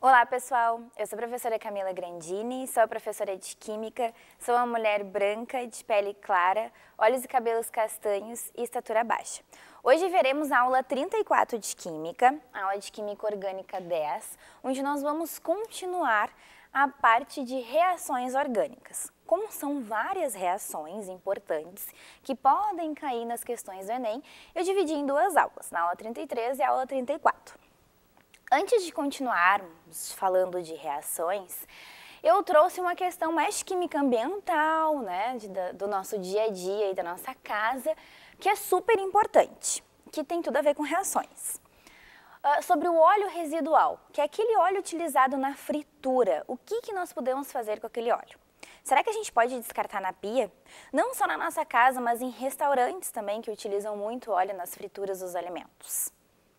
Olá pessoal, eu sou a professora Camila Grandini, sou a professora de Química, sou uma mulher branca, de pele clara, olhos e cabelos castanhos e estatura baixa. Hoje veremos a aula 34 de Química, a aula de Química Orgânica 10, onde nós vamos continuar a parte de reações orgânicas. Como são várias reações importantes que podem cair nas questões do Enem, eu dividi em duas aulas, na aula 33 e a aula 34. Antes de continuarmos falando de reações, eu trouxe uma questão mais química ambiental, né, do nosso dia a dia e da nossa casa, que é super importante, que tem tudo a ver com reações. Sobre o óleo residual, que é aquele óleo utilizado na fritura, o que nós podemos fazer com aquele óleo? Será que a gente pode descartar na pia? Não só na nossa casa, mas em restaurantes também que utilizam muito óleo nas frituras dos alimentos.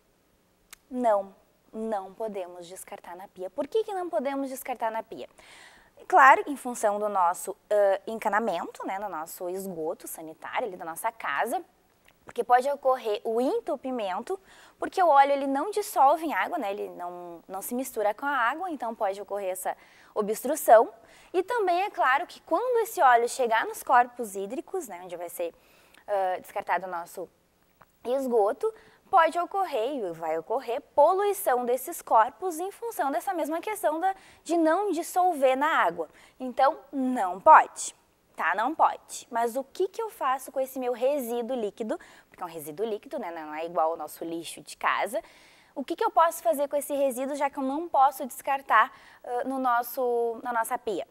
Não podemos descartar na pia. Por que não podemos descartar na pia? Claro, em função do nosso encanamento, né, no nosso esgoto sanitário ali da nossa casa, porque pode ocorrer o entupimento, porque o óleo ele não dissolve em água, né, ele não se mistura com a água, então pode ocorrer essa obstrução. E também é claro que quando esse óleo chegar nos corpos hídricos, né, onde vai ser descartado o nosso esgoto, pode ocorrer e vai ocorrer poluição desses corpos em função dessa mesma questão de não dissolver na água. Então, não pode, tá? Não pode. Mas o que eu faço com esse meu resíduo líquido? Porque é um resíduo líquido, né? Não é igual ao nosso lixo de casa. O que eu posso fazer com esse resíduo, já que eu não posso descartar na nossa pia?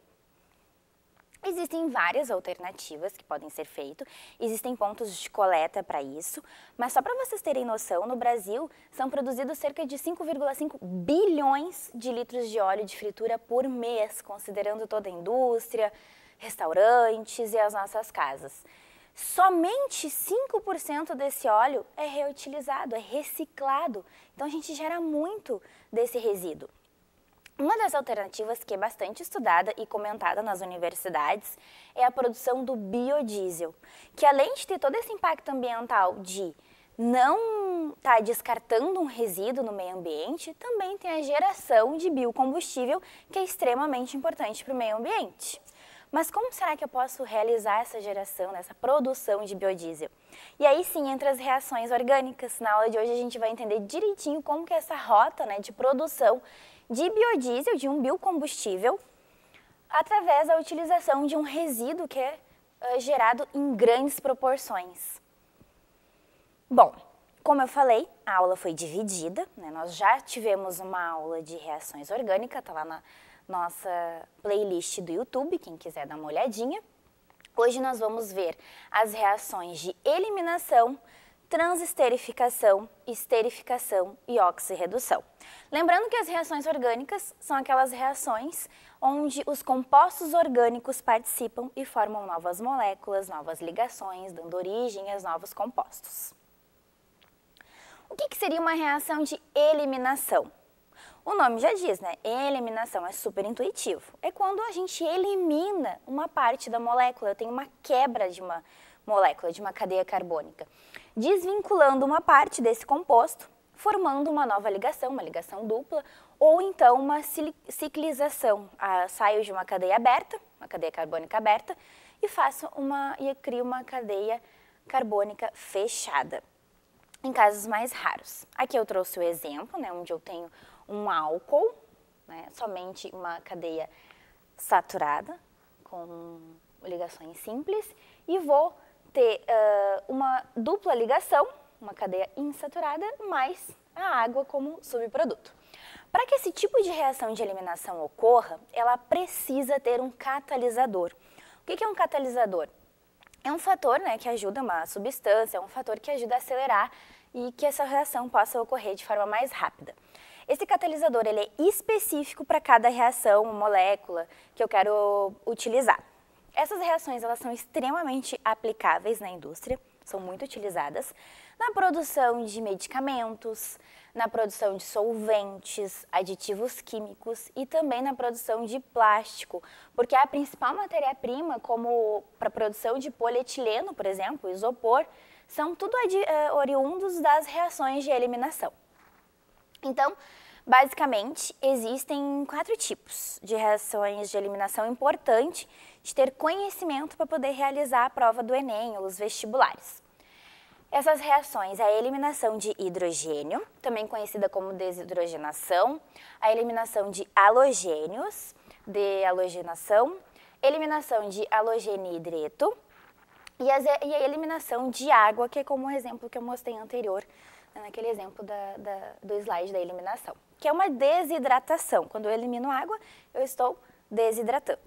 Existem várias alternativas que podem ser feitas, existem pontos de coleta para isso, mas só para vocês terem noção, no Brasil são produzidos cerca de 5,5 bilhões de litros de óleo de fritura por mês, considerando toda a indústria, restaurantes e as nossas casas. Somente 5% desse óleo é reutilizado, é reciclado, então a gente gera muito desse resíduo. Uma das alternativas que é bastante estudada e comentada nas universidades é a produção do biodiesel, que além de ter todo esse impacto ambiental de não estar descartando um resíduo no meio ambiente, também tem a geração de biocombustível, que é extremamente importante para o meio ambiente. Mas como será que eu posso realizar essa geração, essa produção de biodiesel? E aí sim, entre as reações orgânicas, na aula de hoje a gente vai entender direitinho como que é essa rota, né, de produção de biodiesel, de um biocombustível, através da utilização de um resíduo que é gerado em grandes proporções. Bom, como eu falei, a aula foi dividida, né? Nós já tivemos uma aula de reações orgânicas, está lá na nossa playlist do YouTube, quem quiser dar uma olhadinha. Hoje nós vamos ver as reações de eliminação, transesterificação, esterificação e oxirredução. Lembrando que as reações orgânicas são aquelas reações onde os compostos orgânicos participam e formam novas moléculas, novas ligações, dando origem aos novos compostos. O que seria uma reação de eliminação? O nome já diz, né? Eliminação é super intuitivo. É quando a gente elimina uma parte da molécula, eu tenho uma quebra de uma molécula, de uma cadeia carbônica, desvinculando uma parte desse composto, formando uma nova ligação, uma ligação dupla, ou então uma ciclização. Saio de uma cadeia aberta, uma cadeia carbônica aberta, e crio uma cadeia carbônica fechada, em casos mais raros. Aqui eu trouxe o exemplo, né, onde eu tenho um álcool, né, somente uma cadeia saturada, com ligações simples, e vou ter uma dupla ligação, uma cadeia insaturada, mais a água como subproduto. Para que esse tipo de reação de eliminação ocorra, ela precisa ter um catalisador. O que é um catalisador? É um fator, né, que ajuda uma substância, é um fator que ajuda a acelerar e que essa reação possa ocorrer de forma mais rápida. Esse catalisador ele é específico para cada reação, molécula que eu quero utilizar. Essas reações elas são extremamente aplicáveis na indústria, são muito utilizadas na produção de medicamentos, na produção de solventes, aditivos químicos e também na produção de plástico, porque a principal matéria-prima, como para a produção de polietileno, por exemplo, isopor, são tudo oriundos das reações de eliminação. Então, Basicamente, existem 4 tipos de reações de eliminação importante de ter conhecimento para poder realizar a prova do Enem ou os vestibulares. Essas reações, a eliminação de hidrogênio, também conhecida como desidrogenação, a eliminação de halogênios, dehalogenação, eliminação de halogênio-hidreto e a eliminação de água, que é como o exemplo que eu mostrei anterior, naquele exemplo do slide da eliminação, que é uma desidratação. Quando eu elimino água, eu estou desidratando.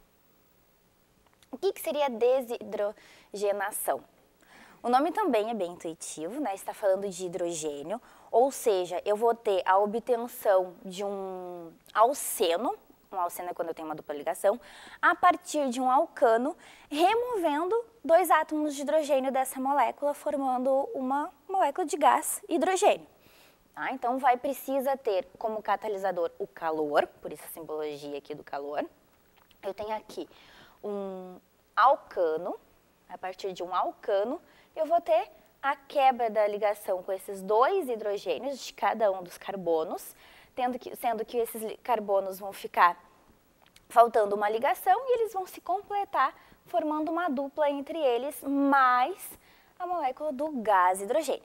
O que seria desidrogenação? O nome também é bem intuitivo, né? Está falando de hidrogênio, ou seja, eu vou ter a obtenção de um alceno é quando eu tenho uma dupla ligação, a partir de um alcano, removendo 2 átomos de hidrogênio dessa molécula, formando uma molécula de gás hidrogênio. Tá? Então, precisa ter como catalisador o calor, por isso a simbologia aqui do calor. Eu tenho aqui um alcano, a partir de um alcano, eu vou ter a quebra da ligação com esses 2 hidrogênios de cada um dos carbonos, sendo que esses carbonos vão ficar faltando uma ligação e eles vão se completar, formando uma dupla entre eles, mais a molécula do gás hidrogênio.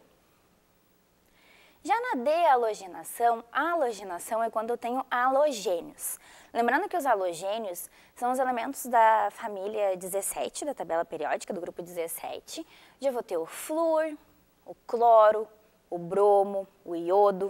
Já na dehalogenação, a halogenação é quando eu tenho halogênios. Lembrando que os halogênios são os elementos da família 17, da tabela periódica, do grupo 17, onde eu vou ter o flúor, o cloro, o bromo, o iodo.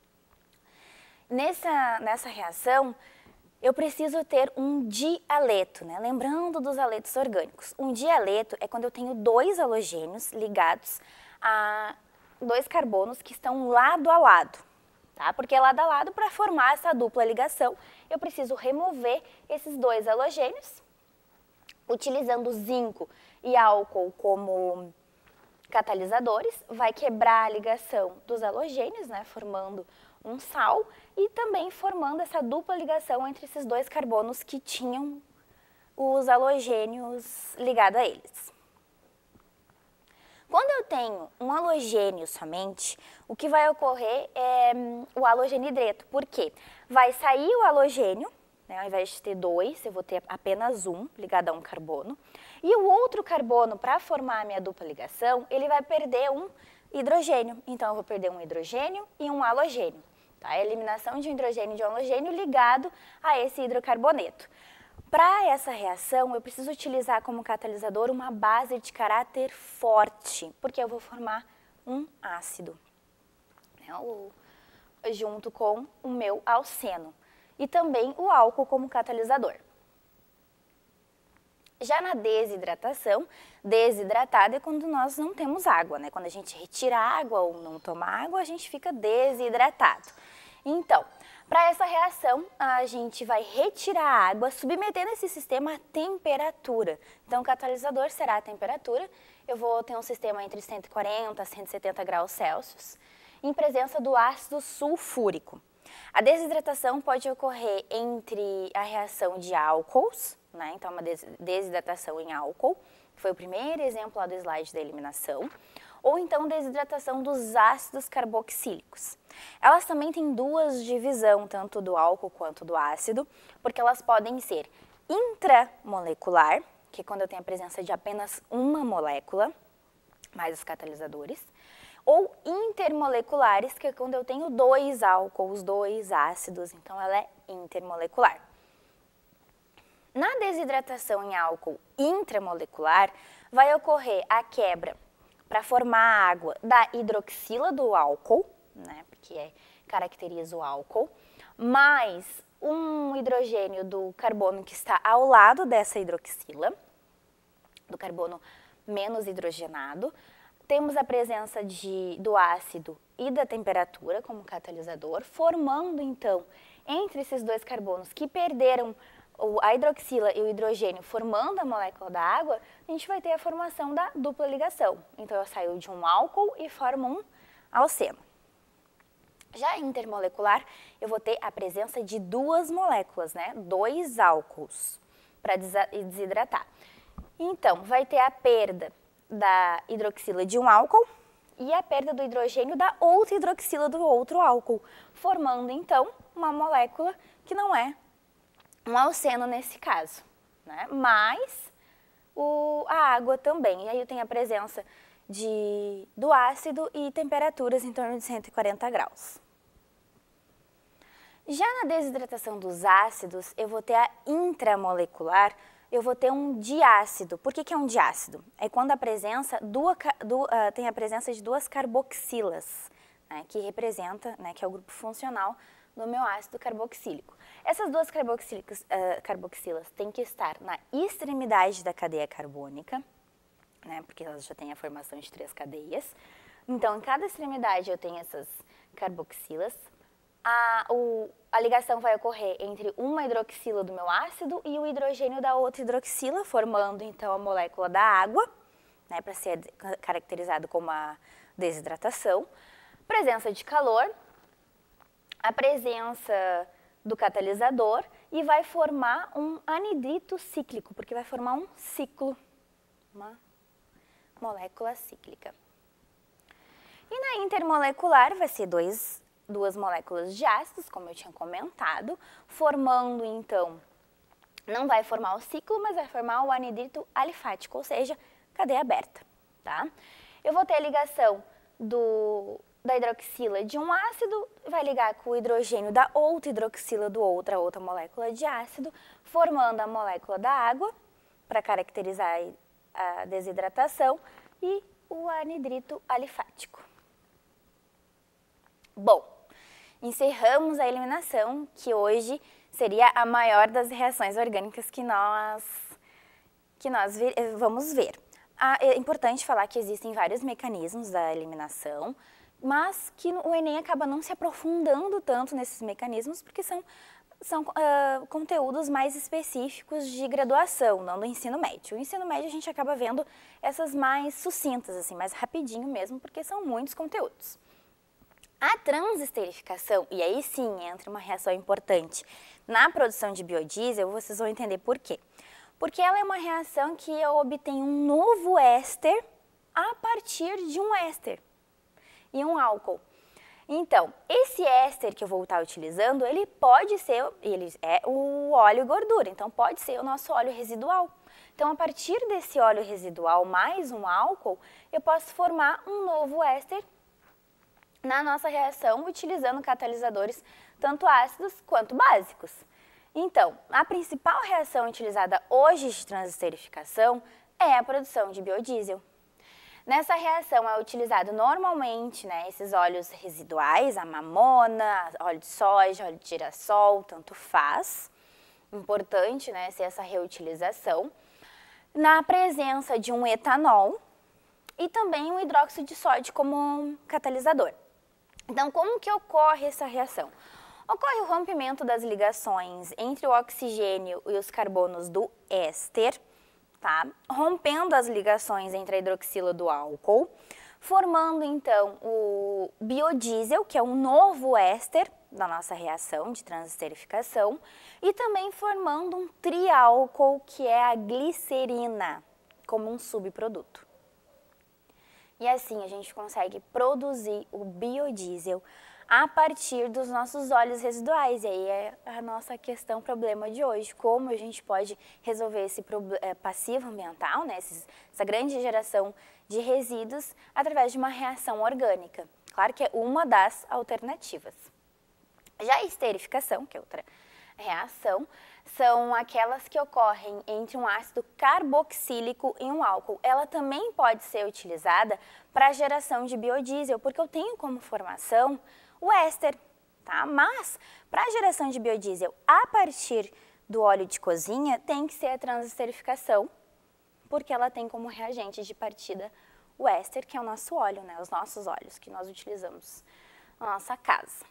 Nessa reação, eu preciso ter um dialeto, né? Lembrando dos aletos orgânicos. Um dialeto é quando eu tenho 2 halogênios ligados a 2 carbonos que estão lado a lado, tá? Porque lado a lado, para formar essa dupla ligação, eu preciso remover esses 2 halogênios, utilizando zinco e álcool como catalisadores, vai quebrar a ligação dos halogênios, né? Formando um sal e também formando essa dupla ligação entre esses 2 carbonos que tinham os halogênios ligados a eles. Quando eu tenho um halogênio somente, o que vai ocorrer é o halogênio-hidreto. Por quê? Vai sair o halogênio, né, ao invés de ter 2, eu vou ter apenas um ligado a um carbono. E o outro carbono, para formar a minha dupla ligação, ele vai perder um hidrogênio. Então, eu vou perder um hidrogênio e um halogênio. Tá? A eliminação de um hidrogênio e de um halogênio ligado a esse hidrocarboneto. Para essa reação, eu preciso utilizar como catalisador uma base de caráter forte, porque eu vou formar um ácido, né, junto com o meu alceno. E também o álcool como catalisador. Já na desidratação, desidratado é quando nós não temos água, né? Quando a gente retira água ou não toma água, a gente fica desidratado. Então, para essa reação, a gente vai retirar a água, submetendo esse sistema à temperatura. Então, o catalisador será a temperatura. Eu vou ter um sistema entre 140 a 170 graus Celsius, em presença do ácido sulfúrico. A desidratação pode ocorrer entre a reação de álcools, né? Então, uma desidratação em álcool, que foi o primeiro exemplo lá do slide da eliminação, ou então desidratação dos ácidos carboxílicos. Elas também têm 2 divisões, tanto do álcool quanto do ácido, porque elas podem ser intramolecular, que é quando eu tenho a presença de apenas uma molécula, mais os catalisadores, ou intermoleculares, que é quando eu tenho 2 álcools, 2 ácidos, então ela é intermolecular. Na desidratação em álcool intramolecular, vai ocorrer a quebra para formar a água da hidroxila do álcool, né, porque caracteriza o álcool, mais um hidrogênio do carbono que está ao lado dessa hidroxila, do carbono menos hidrogenado. Temos a presença do ácido e da temperatura como catalisador, formando então, entre esses 2 carbonos que perderam a hidroxila e o hidrogênio, formando a molécula da água, a gente vai ter a formação da dupla ligação. Então, eu saio de um álcool e formo um alceno. Já intermolecular, eu vou ter a presença de 2 moléculas, né? 2 álcools, para desidratar. Então, vai ter a perda da hidroxila de um álcool e a perda do hidrogênio da outra hidroxila do outro álcool, formando então uma molécula que não é um alceno nesse caso, né? Mas a água também. E aí eu tenho a presença do ácido e temperaturas em torno de 140 graus. Já na desidratação dos ácidos, eu vou ter a intramolecular, eu vou ter um diácido. Por que é um diácido? É quando tem a presença de duas carboxilas, né, que representa, né, que é o grupo funcional do meu ácido carboxílico. Essas duas carboxilas têm que estar na extremidade da cadeia carbônica, né, porque elas já têm a formação de 3 cadeias. Então, em cada extremidade eu tenho essas carboxilas. A ligação vai ocorrer entre uma hidroxila do meu ácido e o hidrogênio da outra hidroxila, formando então a molécula da água, né, para ser caracterizado como a desidratação. Presença de calor, a presença do catalisador e vai formar um anidrito cíclico, porque vai formar um ciclo, uma molécula cíclica. E na intermolecular vai ser duas moléculas de ácidos, como eu tinha comentado, formando então, não vai formar o ciclo, mas vai formar o anidrito alifático, ou seja, cadeia aberta, tá? Eu vou ter a ligação da hidroxila de um ácido, vai ligar com o hidrogênio da outra hidroxila do outra molécula de ácido, formando a molécula da água, para caracterizar a desidratação, e o anidrito alifático. Bom, encerramos a eliminação, que hoje seria a maior das reações orgânicas que nós vamos ver. É importante falar que existem vários mecanismos da eliminação, mas que o Enem acaba não se aprofundando tanto nesses mecanismos, porque são conteúdos mais específicos de graduação, não do ensino médio. O ensino médio a gente acaba vendo essas mais sucintas, assim, mais rapidinho mesmo, porque são muitos conteúdos. A transesterificação, e aí sim entra uma reação importante na produção de biodiesel, vocês vão entender por quê. Porque ela é uma reação que eu obtenho um novo éster a partir de um éster e um álcool. Então, esse éster que eu vou estar utilizando, ele é o óleo e gordura, então pode ser o nosso óleo residual. Então, a partir desse óleo residual mais um álcool, eu posso formar um novo éster na nossa reação, utilizando catalisadores tanto ácidos quanto básicos. Então, a principal reação utilizada hoje de transesterificação é a produção de biodiesel. Nessa reação é utilizado normalmente, né, esses óleos residuais, a mamona, óleo de soja, óleo de girassol, tanto faz. Importante, né, ser essa reutilização. Na presença de um etanol e também um hidróxido de sódio como catalisador. Então, como que ocorre essa reação? Ocorre o rompimento das ligações entre o oxigênio e os carbonos do éster, tá? Rompendo as ligações entre a hidroxila do álcool, formando então o biodiesel, que é um novo éster da nossa reação de transesterificação, e também formando um triálcool, que é a glicerina, como um subproduto. E assim a gente consegue produzir o biodiesel a partir dos nossos óleos residuais. E aí é a nossa problema de hoje, como a gente pode resolver esse passivo ambiental, né, essa grande geração de resíduos, através de uma reação orgânica. Claro que é uma das alternativas. Já a esterificação, que é outra reação, são aquelas que ocorrem entre um ácido carboxílico e um álcool. Ela também pode ser utilizada para a geração de biodiesel, porque eu tenho como formação o éster, tá? Mas para a geração de biodiesel a partir do óleo de cozinha tem que ser a transesterificação, porque ela tem como reagente de partida o éster, que é o nosso óleo, né? Os nossos óleos que nós utilizamos na nossa casa.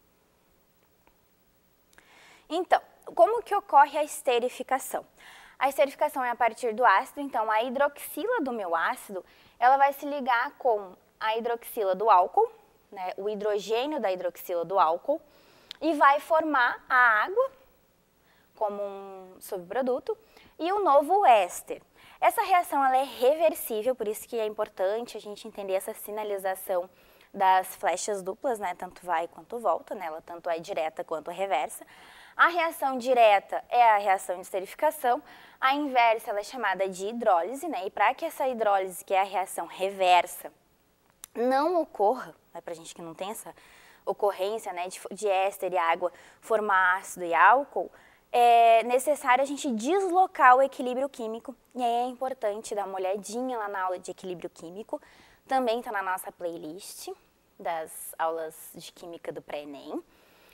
Então, como que ocorre a esterificação? A esterificação é a partir do ácido, então a hidroxila do meu ácido, ela vai se ligar com a hidroxila do álcool, né, o hidrogênio da hidroxila do álcool, e vai formar a água como um subproduto e o novo éster. Essa reação ela é reversível, por isso que é importante a gente entender essa sinalização das flechas duplas, né? Tanto vai quanto volta, né? Ela tanto é direta quanto reversa. A reação direta é a reação de esterificação, a inversa ela é chamada de hidrólise, né? E para que essa hidrólise, que é a reação reversa, não ocorra, né? Para a gente que não tem essa ocorrência, né, de éster e água formar ácido e álcool, é necessário a gente deslocar o equilíbrio químico, e aí é importante dar uma olhadinha lá na aula de equilíbrio químico, também está na nossa playlist das aulas de química do pré-ENEM.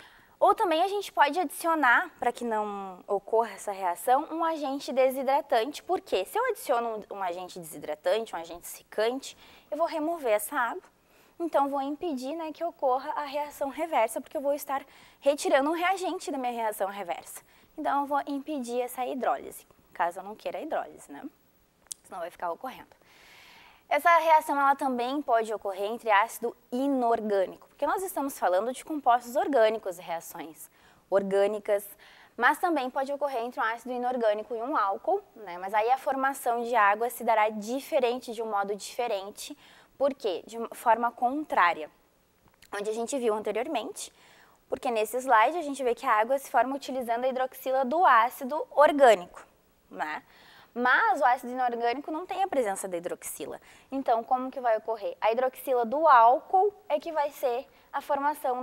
Ou também a gente pode adicionar, para que não ocorra essa reação, um agente desidratante, porque se eu adiciono um agente desidratante, um agente secante, eu vou remover essa água, então vou impedir, né, que ocorra a reação reversa, porque eu vou estar retirando um reagente da minha reação reversa. Então eu vou impedir essa hidrólise, caso eu não queira a hidrólise, né? Senão vai ficar ocorrendo. Essa reação ela também pode ocorrer entre ácido inorgânico, porque nós estamos falando de compostos orgânicos e reações orgânicas, mas também pode ocorrer entre um ácido inorgânico e um álcool, né? Mas aí a formação de água se dará diferente, de um modo diferente, por quê? De forma contrária, onde a gente viu anteriormente, porque nesse slide a gente vê que a água se forma utilizando a hidroxila do ácido orgânico, né? Mas o ácido inorgânico não tem a presença da hidroxila. Então, como que vai ocorrer? A hidroxila do álcool é que vai ser a formação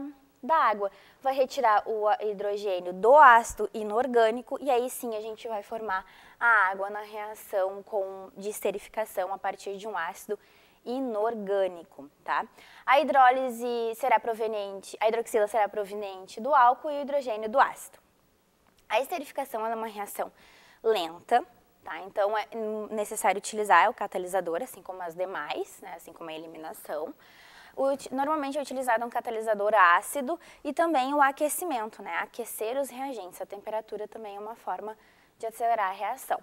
da água. Vai retirar o hidrogênio do ácido inorgânico e aí sim a gente vai formar a água na reação de esterificação a partir de um ácido inorgânico, tá? A hidrólise será proveniente, a hidroxila será proveniente do álcool e o hidrogênio do ácido. A esterificação é uma reação lenta, tá? Então é necessário utilizar o catalisador, assim como as demais, né? Assim como a eliminação. Normalmente é utilizado um catalisador ácido e também o aquecimento, né? Aquecer os reagentes. A temperatura também é uma forma de acelerar a reação.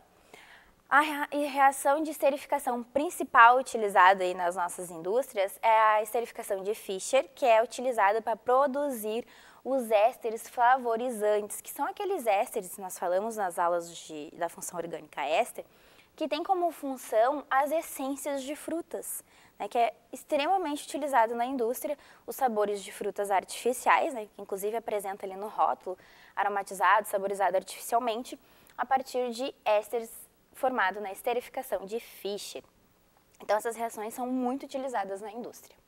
A reação de esterificação principal utilizada aí nas nossas indústrias é a esterificação de Fischer, que é utilizada para produzir os ésteres flavorizantes, que são aqueles ésteres que nós falamos nas aulas da função orgânica éster, que tem como função as essências de frutas, né, que é extremamente utilizado na indústria, os sabores de frutas artificiais, né, que inclusive apresenta ali no rótulo, aromatizado, saborizado artificialmente, a partir de ésteres formados na esterificação de Fischer. Então essas reações são muito utilizadas na indústria.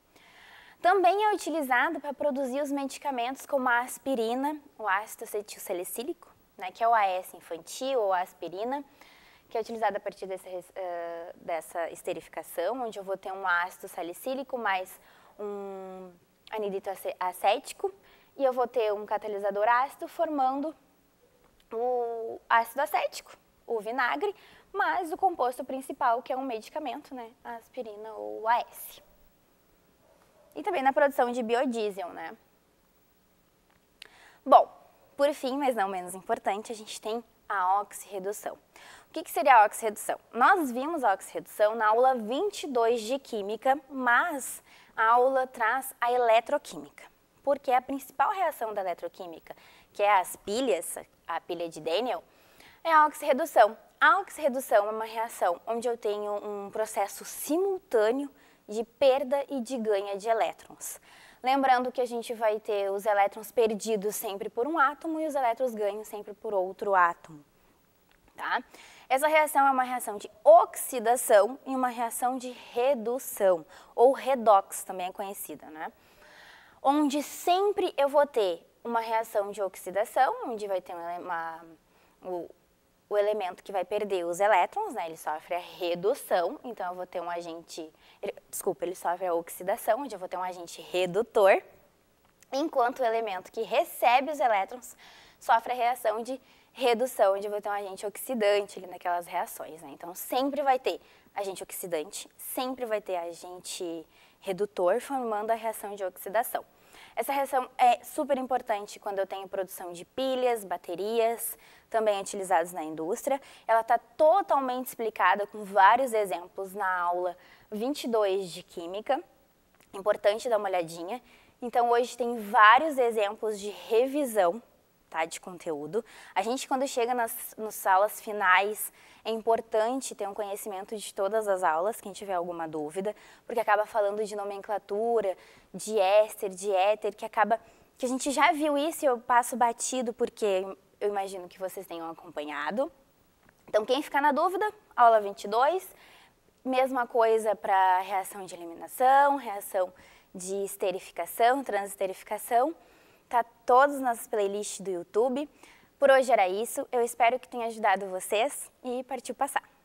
Também é utilizado para produzir os medicamentos como a aspirina, o ácido acetilsalicílico, né, que é o AS infantil ou a aspirina, que é utilizado a partir dessa esterificação, onde eu vou ter um ácido salicílico mais um anidrito acético e eu vou ter um catalisador ácido formando o ácido acético, o vinagre, mais o composto principal, que é um medicamento, né, a aspirina ou o AS. E também na produção de biodiesel, né? Bom, por fim, mas não menos importante, a gente tem a oxirredução. O que seria a oxirredução? Nós vimos a oxirredução na aula 22 de Química, mas a aula traz a eletroquímica, porque a principal reação da eletroquímica, que é as pilhas, a pilha de Daniel, é a oxirredução. A oxirredução é uma reação onde eu tenho um processo simultâneo de perda e de ganho de elétrons. Lembrando que a gente vai ter os elétrons perdidos sempre por um átomo e os elétrons ganhos sempre por outro átomo, tá? Essa reação é uma reação de oxidação e uma reação de redução, ou redox também é conhecida, né? Onde sempre eu vou ter uma reação de oxidação, onde vai ter o elemento que vai perder os elétrons, né, ele sofre a redução, então eu vou ter um agente, ele sofre a oxidação, onde eu vou ter um agente redutor, enquanto o elemento que recebe os elétrons sofre a reação de redução, onde eu vou ter um agente oxidante ali naquelas reações, né? Então sempre vai ter agente oxidante, sempre vai ter agente redutor formando a reação de oxidação. Essa reação é super importante quando eu tenho produção de pilhas, baterias, também utilizados na indústria. Ela está totalmente explicada com vários exemplos na aula 22 de Química. Importante dar uma olhadinha. Então, hoje tem vários exemplos de revisão, tá, de conteúdo. A gente, quando chega nas aulas finais, é importante ter um conhecimento de todas as aulas, quem tiver alguma dúvida, porque acaba falando de nomenclatura, de éster, de éter, que a gente já viu isso e eu passo batido porque eu imagino que vocês tenham acompanhado. Então, quem ficar na dúvida, aula 22, mesma coisa para reação de eliminação, reação de esterificação, transesterificação. Tá todos nas playlists do YouTube. Por hoje era isso. Eu espero que tenha ajudado vocês e partiu passar.